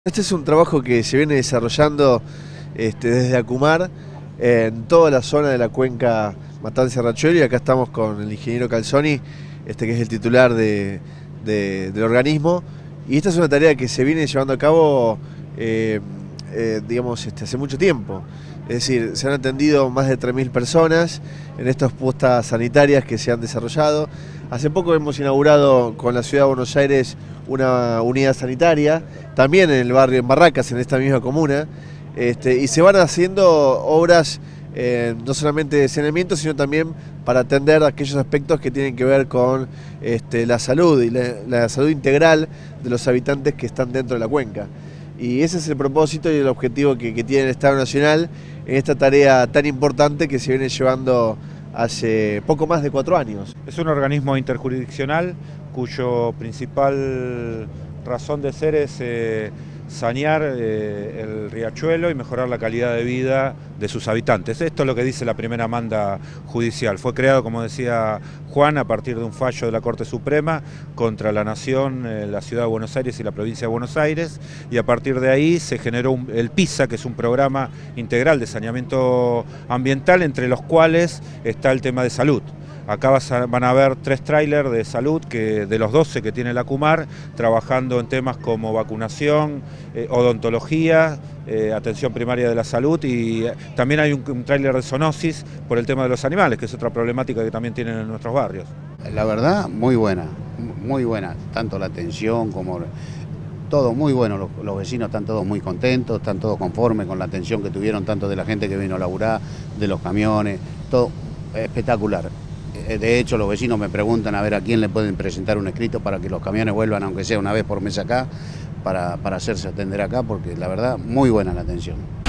Este es un trabajo que se viene desarrollando desde Acumar en toda la zona de la cuenca Matanza-Riachuelo, y acá estamos con el ingeniero Calzoni, que es el titular del organismo. Y esta es una tarea que se viene llevando a cabo digamos, hace mucho tiempo. Es decir, se han atendido más de 3.000 personas en estas postas sanitarias que se han desarrollado. Hace poco hemos inaugurado con la Ciudad de Buenos Aires una unidad sanitaria, también en el barrio, en Barracas, en esta misma comuna, y se van haciendo obras no solamente de saneamiento, sino también para atender aquellos aspectos que tienen que ver con la salud y la salud integral de los habitantes que están dentro de la cuenca. Y ese es el propósito y el objetivo que tiene el Estado Nacional en esta tarea tan importante que se viene llevando hace poco más de 4 años. Es un organismo interjurisdiccional cuyo principal razón de ser es sanear el riachuelo y mejorar la calidad de vida de sus habitantes. Esto es lo que dice la primera manda judicial. Fue creado, como decía Juan, a partir de un fallo de la Corte Suprema contra la Nación, la Ciudad de Buenos Aires y la Provincia de Buenos Aires, y a partir de ahí se generó el PISA, que es un programa integral de saneamiento ambiental, entre los cuales está el tema de salud. Acá van a haber 3 trailers de salud, de los 12 que tiene la Acumar, trabajando en temas como vacunación, odontología, atención primaria de la salud, y también hay un tráiler de zoonosis por el tema de los animales, que es otra problemática que también tienen en nuestros barrios. La verdad, muy buena, tanto la atención como todo muy bueno. Los vecinos están todos muy contentos, están todos conformes con la atención que tuvieron, tanto de la gente que vino a laburar, de los camiones, todo espectacular. De hecho, los vecinos me preguntan a ver a quién le pueden presentar un escrito para que los camiones vuelvan, aunque sea una vez por mes acá, para hacerse atender acá, porque la verdad, muy buena la atención.